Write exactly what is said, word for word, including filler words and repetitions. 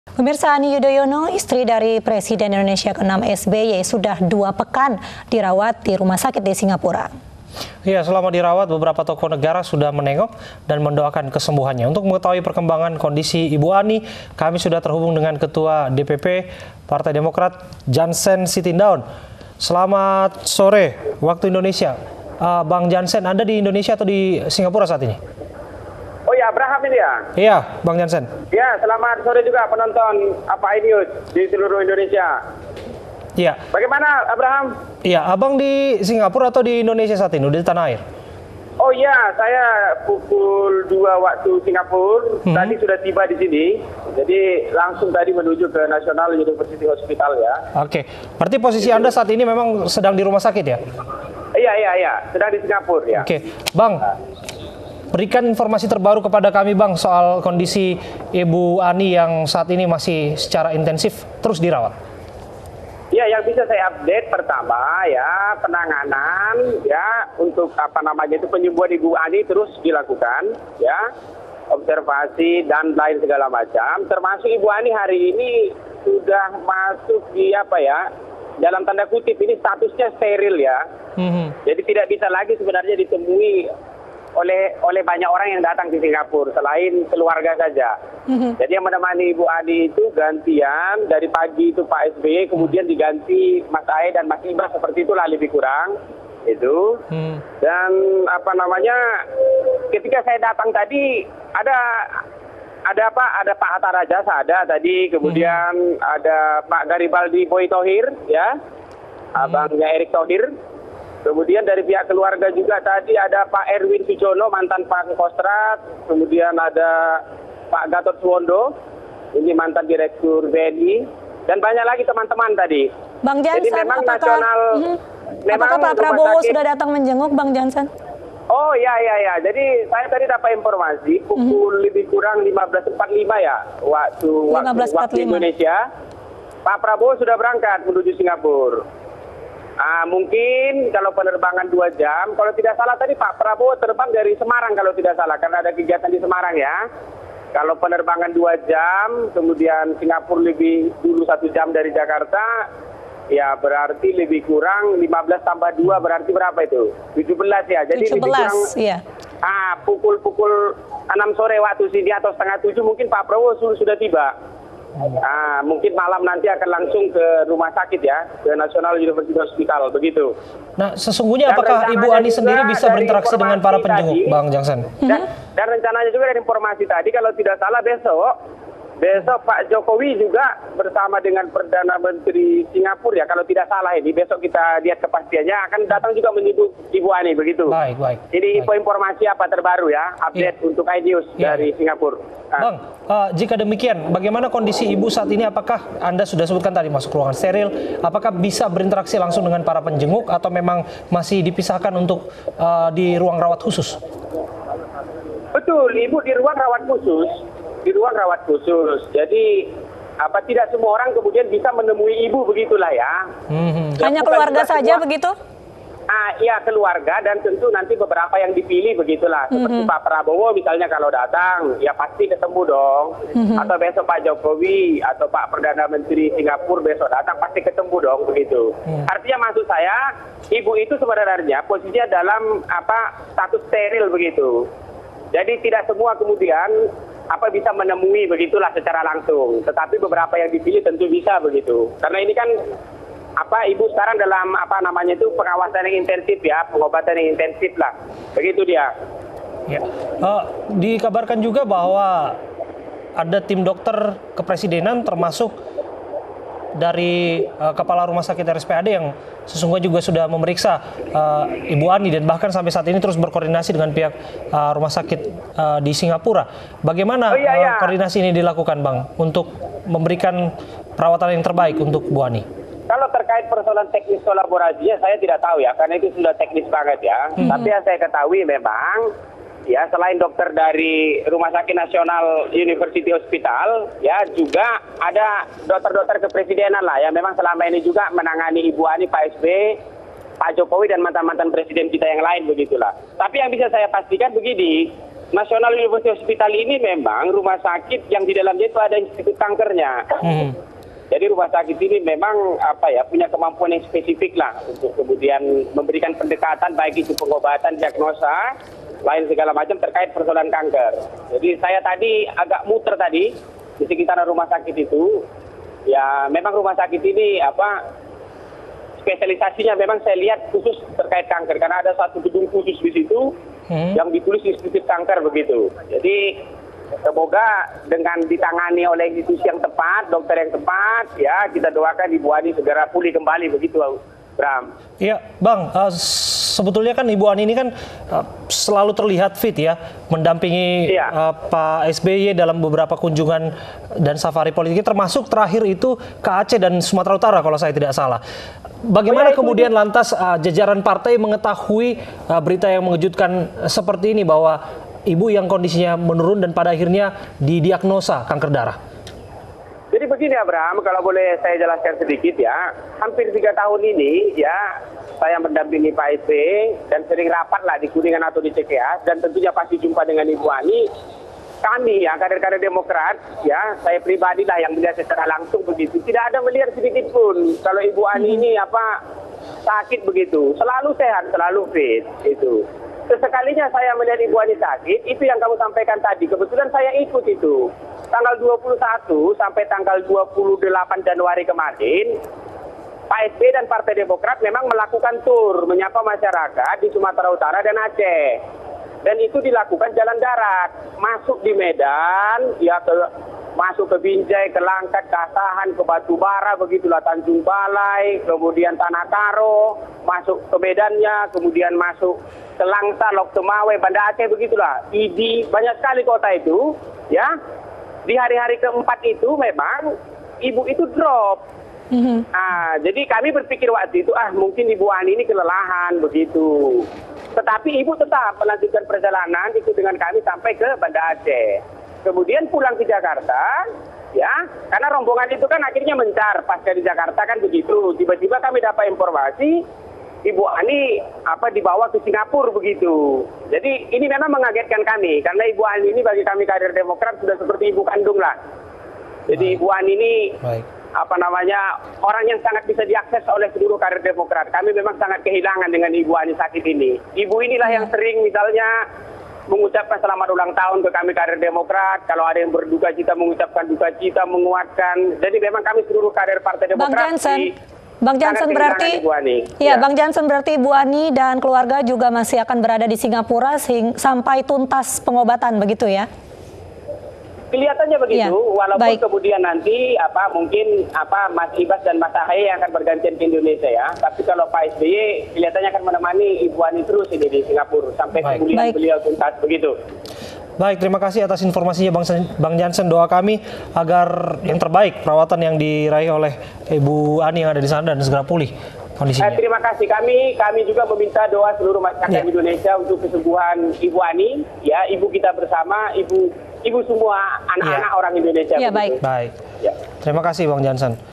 Pemirsa, Ani Yudhoyono, istri dari Presiden Indonesia keenam S B Y, sudah dua pekan dirawat di rumah sakit di Singapura. Ya, selama dirawat, beberapa tokoh negara sudah menengok dan mendoakan kesembuhannya. Untuk mengetahui perkembangan kondisi Ibu Ani, kami sudah terhubung dengan Ketua D P P Partai Demokrat, Jansen Sitindaun. Selamat sore, waktu Indonesia. Uh, Bang Jansen, Anda di Indonesia atau di Singapura saat ini? Oh ya, Abraham ini ya? Iya, Bang Jansen. Ya, selamat sore juga penonton Apa iNews di seluruh Indonesia. Iya. Bagaimana, Abraham? Iya, Abang di Singapura atau di Indonesia saat ini, di tanah air? Oh iya, saya pukul dua waktu Singapura, hmm. tadi sudah tiba di sini. Jadi langsung tadi menuju ke National University Hospital ya. Oke, berarti posisi Anda saat ini memang sedang di rumah sakit ya? Iya, iya, iya, sedang di Singapura ya. Oke, Bang. Berikan informasi terbaru kepada kami, Bang, soal kondisi Ibu Ani yang saat ini masih secara intensif terus dirawat. Ya, yang bisa saya update pertama ya, penanganan ya untuk apa namanya itu penyembuhan Ibu Ani terus dilakukan ya, observasi dan lain segala macam. Termasuk Ibu Ani hari ini sudah masuk di apa ya, dalam tanda kutip ini statusnya steril ya. Mm-hmm. Jadi tidak bisa lagi sebenarnya ditemui oleh oleh banyak orang yang datang di Singapura selain keluarga saja. Mm-hmm. Jadi yang menemani Ibu Ani itu gantian dari pagi itu Pak S B Y, kemudian diganti Mas Ae dan Mas Ibas, seperti itulah lebih kurang itu. Mm. Dan apa namanya, ketika saya datang tadi ada ada apa ada Pak Hatta Rajasa ada tadi, kemudian mm. ada Pak Garibaldi Boy Thohir ya, mm. abangnya Erick Thohir. Kemudian dari pihak keluarga juga tadi ada Pak Erwin Sujono, mantan Pak Kostrat. Kemudian ada Pak Gatot Suwondo, ini mantan Direktur B N I. Dan banyak lagi teman-teman tadi. Bang Jansen, jadi memang apakah, nasional, mm, memang apakah Pak Prabowo sakit, sudah datang menjenguk, Bang Jansen? Oh ya, ya, ya. Jadi saya tadi dapat informasi pukul mm-hmm. lebih kurang lima belas empat puluh lima ya, waktu, waktu, waktu Indonesia. Pak Prabowo sudah berangkat menuju Singapura. Ah, mungkin kalau penerbangan dua jam, kalau tidak salah tadi Pak Prabowo terbang dari Semarang kalau tidak salah, karena ada kegiatan di Semarang ya. Kalau penerbangan dua jam, kemudian Singapura lebih dulu satu jam dari Jakarta, ya berarti lebih kurang lima belas tambah dua berarti berapa itu? tujuh belas ya. Jadi tujuh belas, lebih kurang iya. Ah, pukul-pukul enam sore waktu sini atau setengah tujuh mungkin Pak Prabowo sudah tiba. Ah, mungkin malam nanti akan langsung ke rumah sakit ya, ke National University Hospital, begitu. Nah, sesungguhnya dan apakah Ibu Ani sendiri bisa berinteraksi dengan para penjenguk, tadi, Bang Jansen? Dan, dan rencananya juga dari informasi tadi, kalau tidak salah besok, besok Pak Jokowi juga bersama dengan Perdana Menteri Singapura ya, kalau tidak salah ini, besok kita lihat kepastiannya, akan datang juga menyebut Ibu Ani, begitu. Baik, baik. Jadi info informasi apa terbaru ya, update yeah. untuk iNews yeah. dari Singapura. Nah. Bang, uh, jika demikian, bagaimana kondisi Ibu saat ini? Apakah Anda sudah sebutkan tadi masuk ruangan steril? Apakah bisa berinteraksi langsung dengan para penjenguk atau memang masih dipisahkan untuk uh, di ruang rawat khusus? Betul, Ibu di ruang rawat khusus, di ruang rawat khusus. Jadi apa tidak semua orang kemudian bisa menemui Ibu, begitulah ya. Hmm. Hanya keluarga saja semua, begitu? Ah, ya keluarga dan tentu nanti beberapa yang dipilih begitulah. Seperti mm-hmm. Pak Prabowo misalnya kalau datang, ya pasti ketemu dong. Mm-hmm. Atau besok Pak Jokowi atau Pak Perdana Menteri Singapura besok datang, pasti ketemu dong, begitu. Mm. Artinya maksud saya, Ibu itu sebenarnya posisinya dalam apa status steril begitu. Jadi tidak semua kemudian apa bisa menemui begitulah secara langsung. Tetapi beberapa yang dipilih tentu bisa begitu. Karena ini kan apa Ibu sekarang dalam apa namanya itu pengawasan yang intensif ya, pengobatan yang intensif lah, begitu dia. Ya, uh, dikabarkan juga bahwa ada tim dokter kepresidenan termasuk dari uh, kepala rumah sakit R S P A D yang sesungguhnya juga sudah memeriksa uh, Ibu Ani dan bahkan sampai saat ini terus berkoordinasi dengan pihak uh, rumah sakit uh, di Singapura. Bagaimana oh, iya, iya. Uh, koordinasi ini dilakukan, Bang, untuk memberikan perawatan yang terbaik untuk Bu Ani? Kalau terkait persoalan teknis kolaborasinya saya tidak tahu ya, karena itu sudah teknis banget ya. Mm-hmm. Tapi yang saya ketahui memang ya selain dokter dari Rumah Sakit Nasional University Hospital ya juga ada dokter-dokter kepresidenan lah ya, memang selama ini juga menangani Ibu Ani, Pak S B Y, Pak Jokowi dan mantan-mantan presiden kita yang lain begitulah. Tapi yang bisa saya pastikan begini, National University Hospital ini memang rumah sakit yang di dalamnya itu ada institut kankernya. Hmm. Jadi rumah sakit ini memang apa ya punya kemampuan yang spesifik lah untuk kemudian memberikan pendekatan baik itu pengobatan, diagnosa, lain segala macam terkait persoalan kanker. Jadi saya tadi agak muter tadi di sekitar rumah sakit itu. Ya memang rumah sakit ini apa spesialisasinya memang saya lihat khusus terkait kanker karena ada satu gedung khusus di situ hmm. yang ditulis Institut Kanker begitu. Jadi semoga dengan ditangani oleh institusi yang tepat, dokter yang tepat, ya kita doakan Ibu Ani segera pulih kembali begitu, Bram. Iya, Bang. Uh, sebetulnya kan Ibu Ani ini kan uh, selalu terlihat fit ya, mendampingi iya. uh, Pak S B Y dalam beberapa kunjungan dan safari politik, termasuk terakhir itu ke Aceh dan Sumatera Utara kalau saya tidak salah. Bagaimana oh, ya, kemudian itu. lantas uh, jajaran partai mengetahui uh, berita yang mengejutkan seperti ini bahwa ibu yang kondisinya menurun dan pada akhirnya didiagnosa kanker darah? Jadi begini Abraham, kalau boleh saya jelaskan sedikit ya. Hampir tiga tahun ini ya saya mendampingi Pak S B dan sering rapat lah di Kuningan atau di C K A dan tentunya pasti jumpa dengan Ibu Ani. Kami ya kader-kader Demokrat ya saya pribadi lah yang melihat secara langsung begitu. Tidak ada melihat sedikit pun kalau Ibu Ani ini apa sakit begitu. Selalu sehat, selalu fit itu. Sesekalinya saya melihat Ibu Ani sakit, itu yang kamu sampaikan tadi. Kebetulan saya ikut itu. Tanggal dua puluh satu sampai tanggal dua puluh delapan Januari kemarin, Pak S B dan Partai Demokrat memang melakukan tur menyapa masyarakat di Sumatera Utara dan Aceh. Dan itu dilakukan jalan darat, masuk di Medan, ya ke, masuk ke Binjai, ke Langkat, ke Asahan, ke Batubara, begitulah Tanjung Balai, kemudian Tanah Karo, masuk ke Medannya, kemudian masuk ke Langsa, Lok Temawe, Banda Aceh, begitulah. I D I, banyak sekali kota itu, ya. Di hari-hari keempat itu memang ibu itu drop. Mm-hmm. Nah, jadi kami berpikir waktu itu, ah mungkin Ibu Ani ini kelelahan, begitu. Tetapi ibu tetap melanjutkan perjalanan itu dengan kami sampai ke Banda Aceh. Kemudian pulang ke Jakarta, ya, karena rombongan itu kan akhirnya mencar pasca di Jakarta kan begitu. Tiba-tiba kami dapat informasi Ibu Ani apa dibawa ke Singapura begitu. Jadi ini memang mengagetkan kami karena Ibu Ani ini bagi kami kader Demokrat sudah seperti ibu kandung lah. Jadi Baik. Ibu Ani ini Baik. apa namanya orang yang sangat bisa diakses oleh seluruh kader Demokrat. Kami memang sangat kehilangan dengan Ibu Ani sakit ini. Ibu inilah yang sering misalnya mengucapkan selamat ulang tahun ke kami kader Demokrat. Kalau ada yang berduka cita mengucapkan duka cita, menguatkan. Jadi memang kami seluruh kader Partai Demokrat. Bang Jansen, Bang Jansen berarti, ya, ya Bang Jansen berarti Ibu Ani dan keluarga juga masih akan berada di Singapura sing, sampai tuntas pengobatan begitu ya? Kelihatannya begitu, ya, walaupun baik. kemudian nanti apa mungkin apa Mas Ibas dan Mas Ahaye yang akan bergantian ke Indonesia ya. Tapi kalau Pak S B Y kelihatannya akan menemani Ibu Ani terus ini di Singapura sampai baik. kemudian baik. beliau tuntas begitu. Baik, terima kasih atas informasinya Bang, Bang Jansen. Doa kami agar yang terbaik perawatan yang diraih oleh Ibu Ani yang ada di sana dan segera pulih kondisinya. Eh, terima kasih kami kami juga meminta doa seluruh masyarakat ya. Indonesia untuk kesembuhan Ibu Ani ya, ibu kita bersama, ibu ibu semua anak-anak ya. orang Indonesia. Ya, baik. Baik. Ya. Terima kasih Bang Jansen.